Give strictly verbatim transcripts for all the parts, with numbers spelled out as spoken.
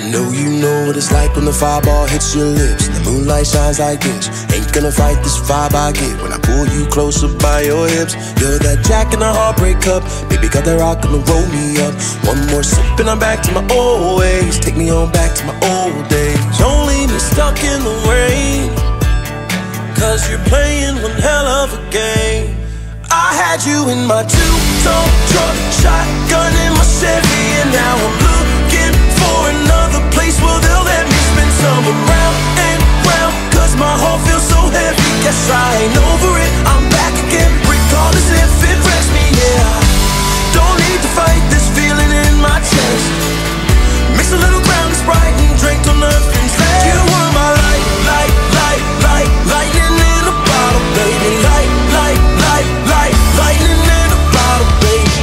know you know what it's like when the fireball hits your lips. The moonlight shines like this. Ain't gonna fight this vibe I get when I pull you closer by your hips. You're that Jack in a heartbreak cup. Baby, got that rock and roll me up. One more sip and I'm back to my old ways. Take me on back to my old days. Don't leave me stuck in the rain, cause you're playing one hell of a game. I had you in my two-tone truck, shotgun in my Chevy, and now I'm looking for another place where they'll let me spin summer round and round, cause my heart feels so heavy. Guess I ain't over it, I'm back again, regardless if it wrecks me, yeah. Don't need to fight this feeling in my chest. Mix a little ground and Sprite and drink till nothing's left. You were my light, light, light, light, lightning in a bottle, baby. Light, light, light, light, lightning in a bottle, baby.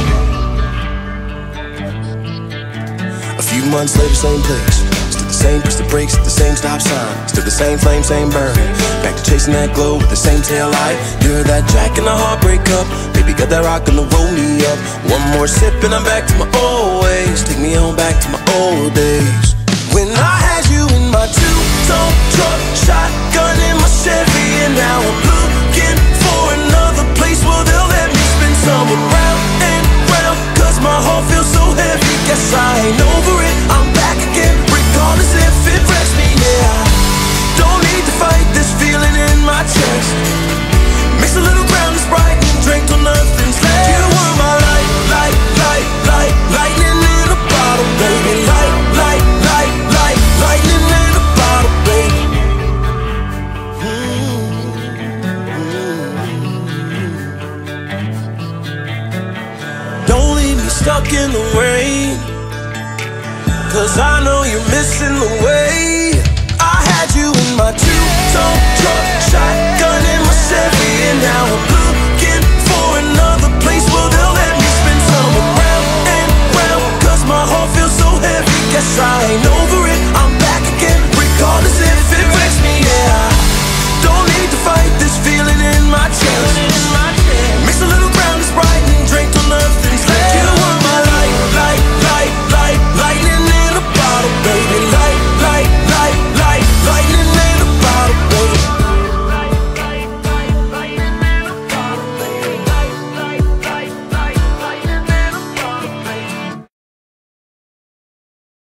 A few months later, same place. Still the same crystal breaks at the same stop sign. Still the same flame, same burn. Back to chasing that glow with the same tail light. You're that Jack in a heartbreak cup. Baby, got that rock and roll me up. One more sip and I'm back to my old ways. Take me on back to my old days. When I had you in my two-tone truck, shotgun in my Chevy, and now I'm looking for another place where they'll let me spin summer round and round, cause my heart feels so heavy. Guess I ain't over it, I'm back again, regardless if it wrecks me, yeah. Don't need to fight this feeling in my chest. Mix a little ground and Sprite and drink till nothing's left. You were my light, light, light, light, lightning in a bottle, baby. Light, light, light, light, lightning in a bottle, baby. Mm-hmm. Don't leave me stuck in the rain, cause I know you're missing the way. I had you in my two-tone